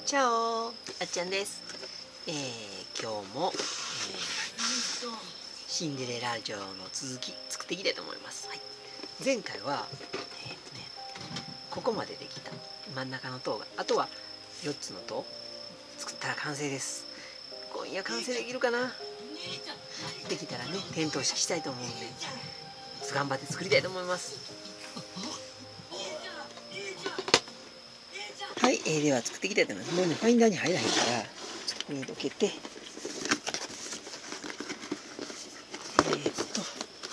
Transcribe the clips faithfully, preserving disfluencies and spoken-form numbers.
チャオ、あっちゃんです。えー、今日も、えー、シンデレラ城の続き作っていきたいと思います。はい、前回は、えーとね、ここまでできた真ん中の塔が、あとはよっつの塔作ったら完成です。今夜完成できるかな。できたらね、点灯式したいと思うんで頑張って作りたいと思います。はい、えー、では作っていきたいと思います。もうね、ファインダーに入らへんから、ちょっとここにどけて、えー、っと、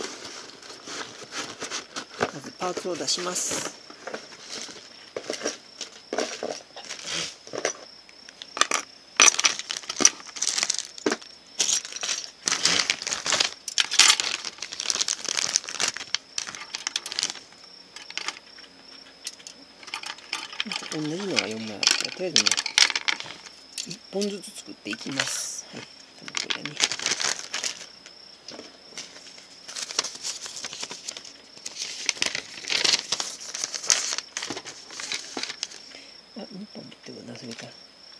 まずパーツを出します。同じのがよんまいあるから、とりあえずね、いっぽんずつ作っていきます。はい、多分これだね。あ、にぽん持ってくるな、それか。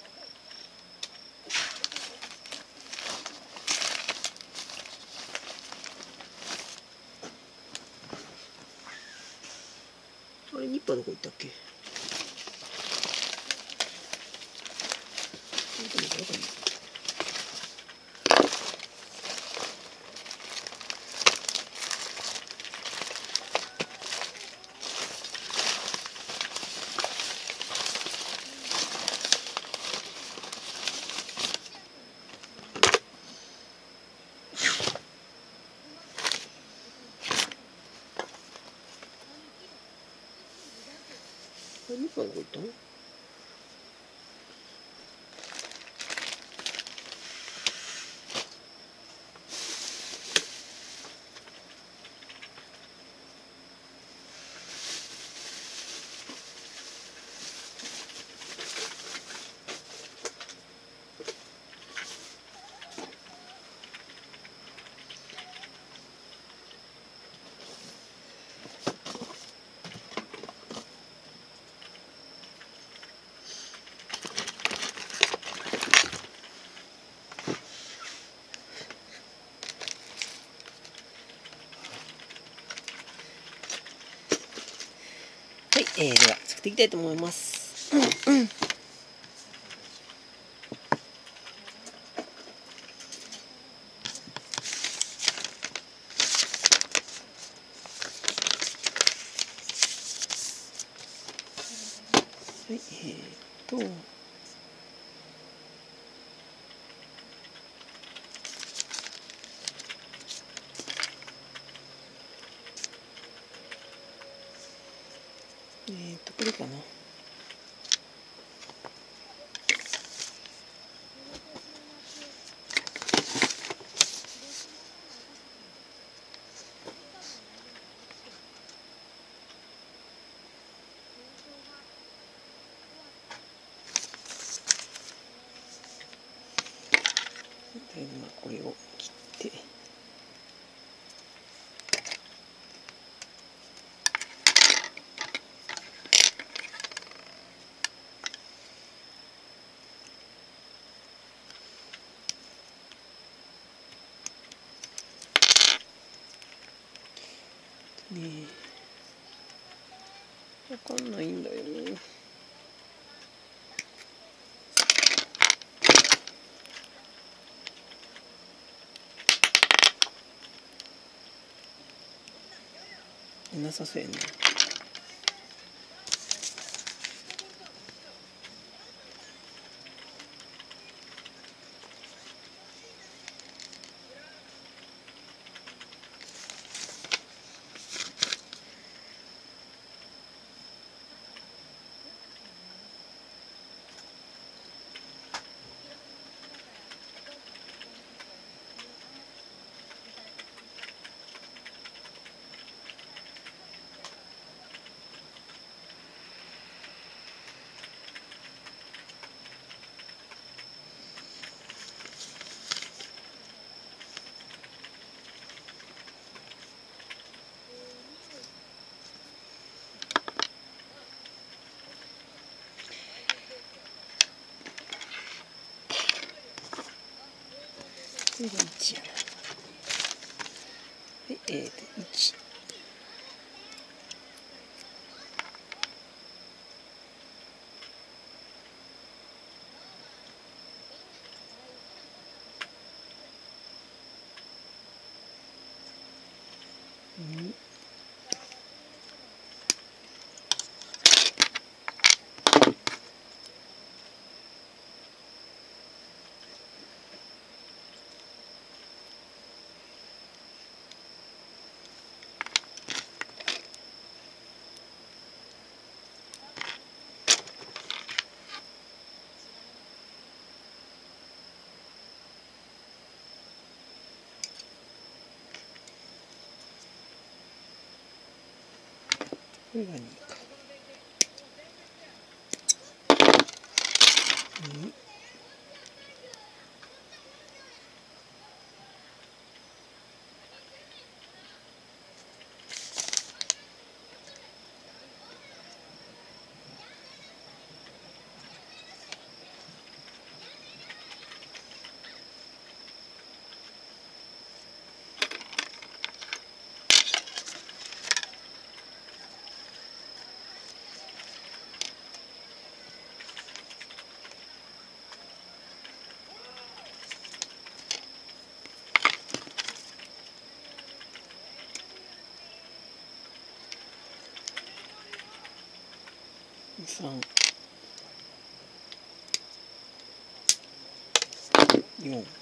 あれ、ニッパーどこ行ったっけ？あれ、ニッパーどこ行ったの？はい、えー、では作っていきたいと思います。うんうん。はい、えーと、えーと、これかな。とりあえずまあこれを切って。ねえ、わかんないんだよね。なさそうやね。 れがいちやな。で、えー、といち。に。これがにか。に。さん。よん。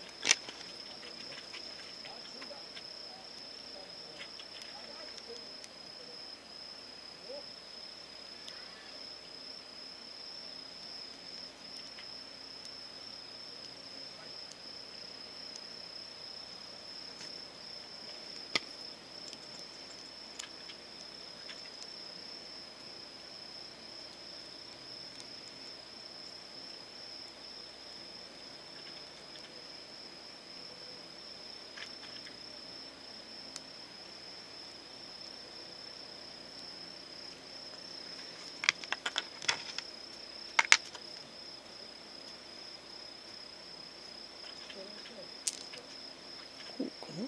こうかな。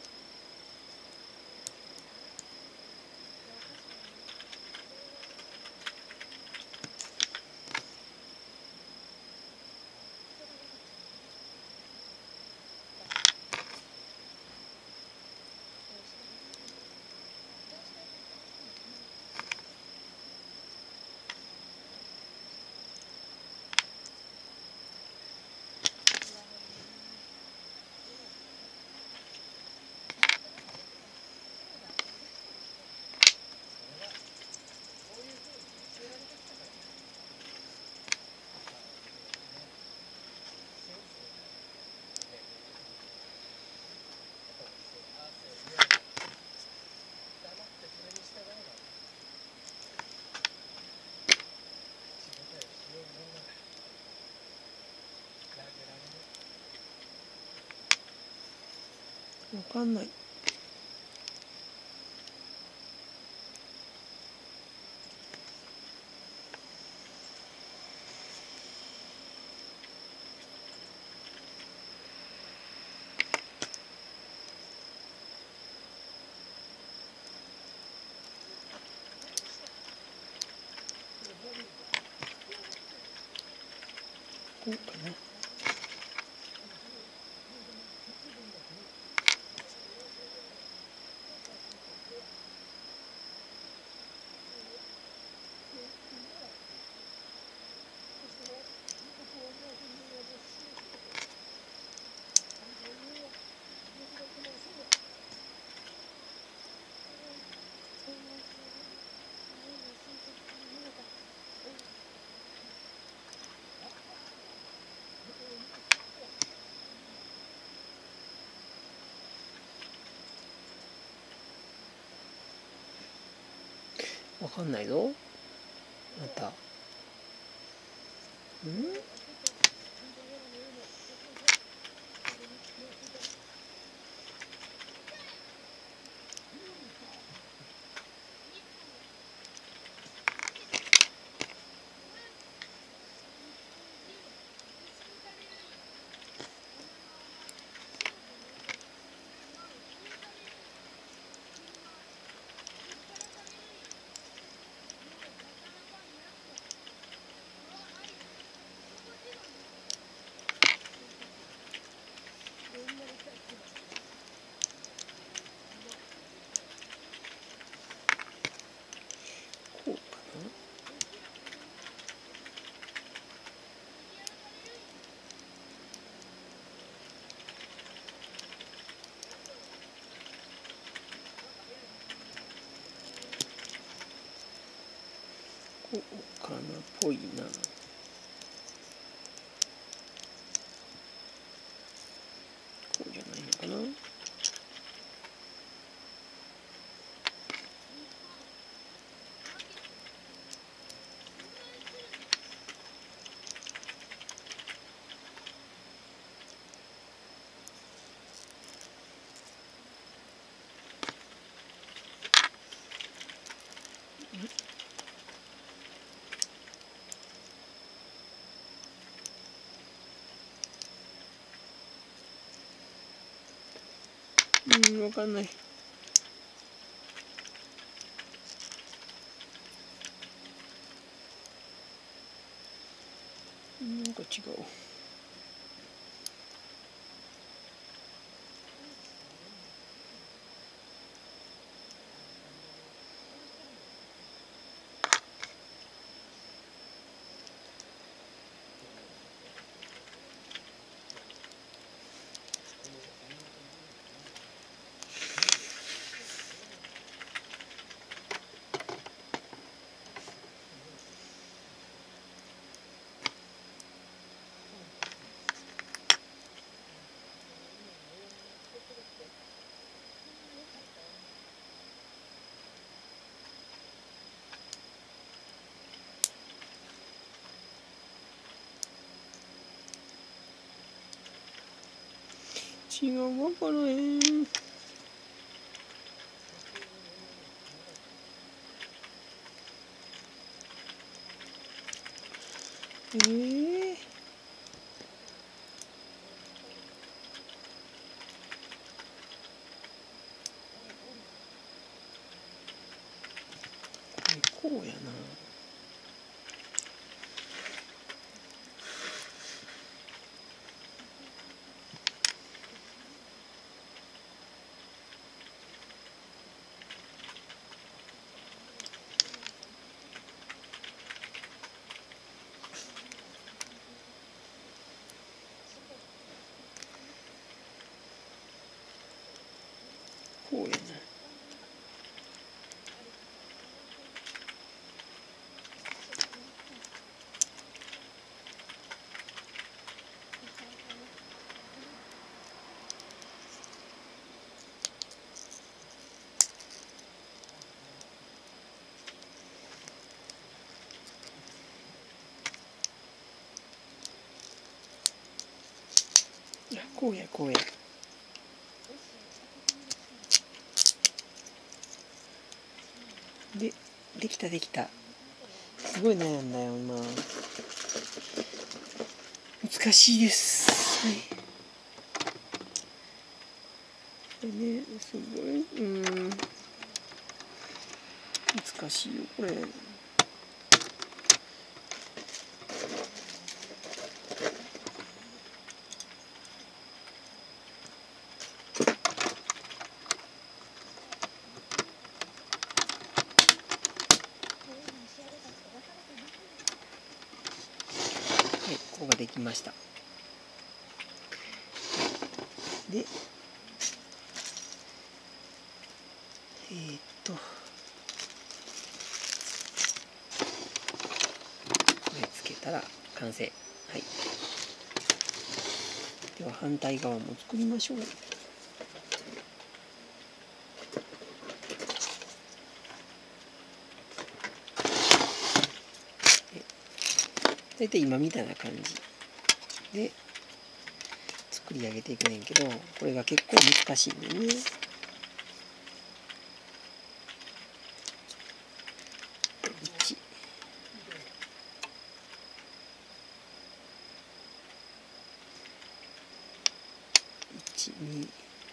わかんない。こうかな。わかんないぞ。また。ん？ かなぽいな。こうじゃないのかな。うん、わかんない。なんか違う。違う、わからへん。えー、これこうやな。こうやな。こうやこうや。で、できたできた。すごい悩んだよ今。難しいです。はい。これね、すごい、うん。難しいよこれ。はい、ここができました。で、えー、っとこれつけたら完成。はい。では反対側も作りましょう。大体今みたいな感じで作り上げていくねんけど、これが結構難しいんだよね。いち、に、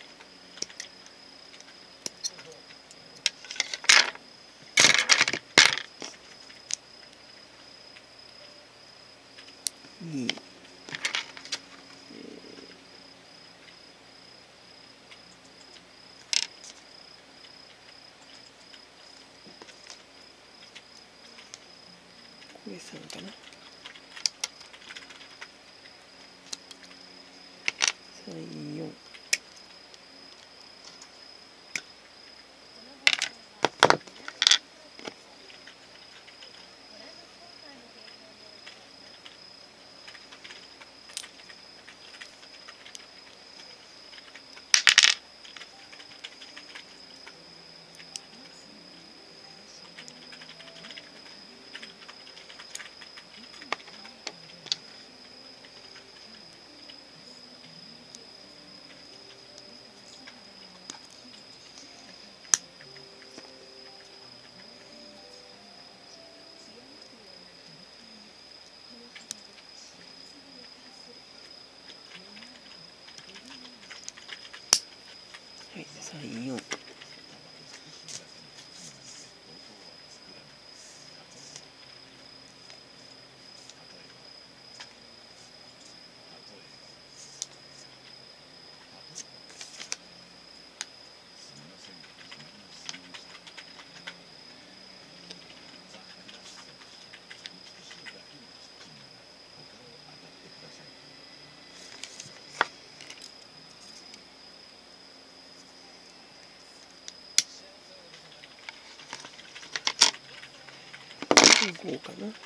に、これさんかな。さん、よん。 さんよん。ごかな。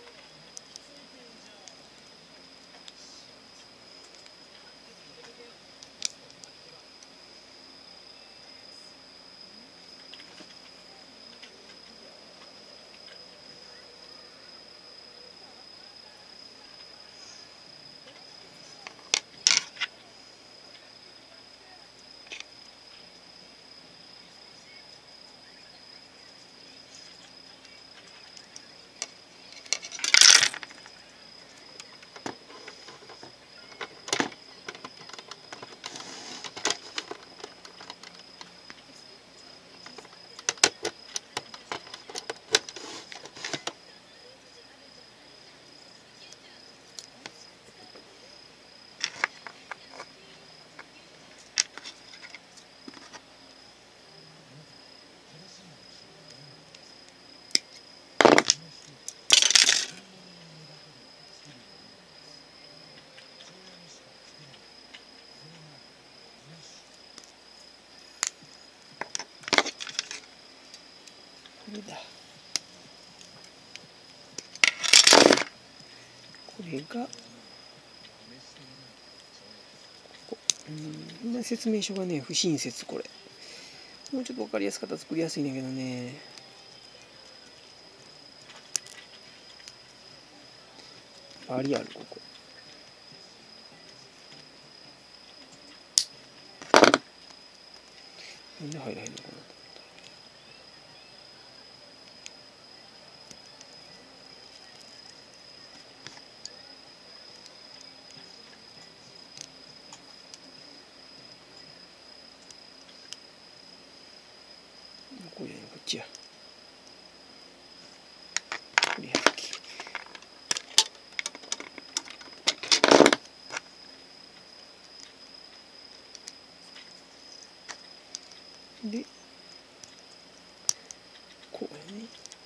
これだ。これがここ。うん、説明書がね不親切。これもうちょっと分かりやすかったら作りやすいんだけどね。バリあるここ。なんで入らへんのかな。これやね、こっちや。これやっけ。で、こうやね。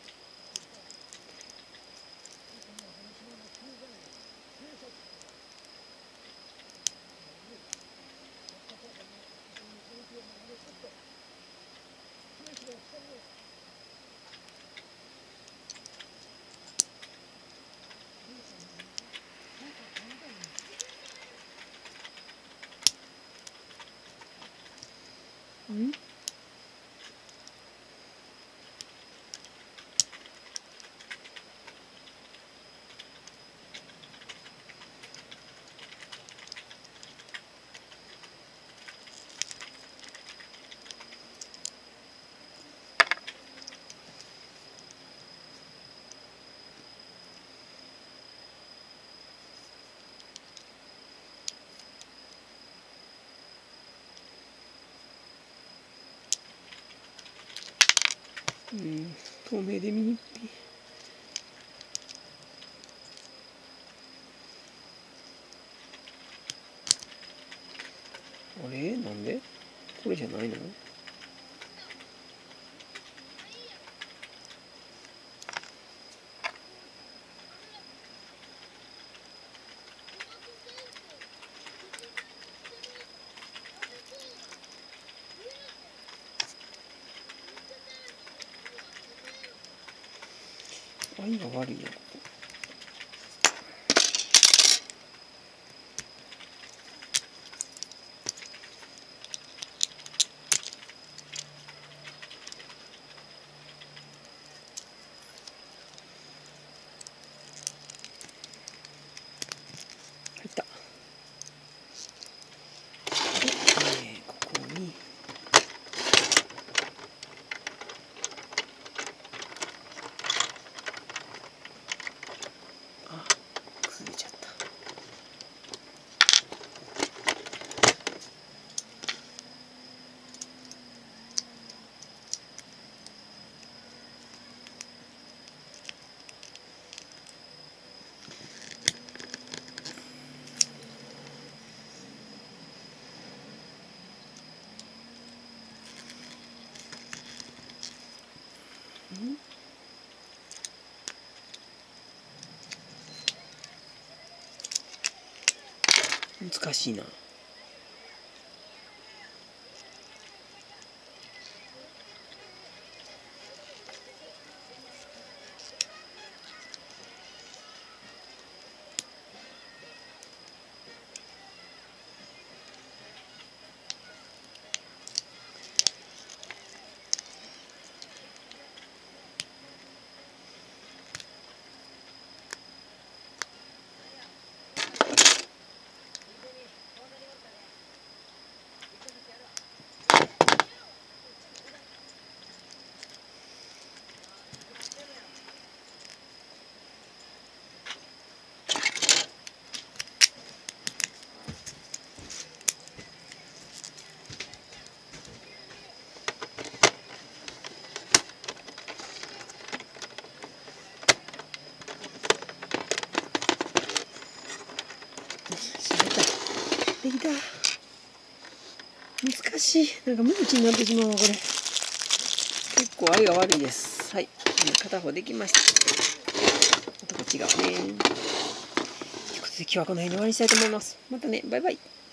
ん？うん、透明で見にくい。あれなんでこれじゃないの？愛が悪いなここ。入った。で、えー、ここに難しいな。できた。難しい。なんか無口になってしまうわこれ。結構愛が悪いです。はい。片方できました。あとこっち側ね。ということで今日はこの辺で終わりにしたいと思います。またね。バイバイ。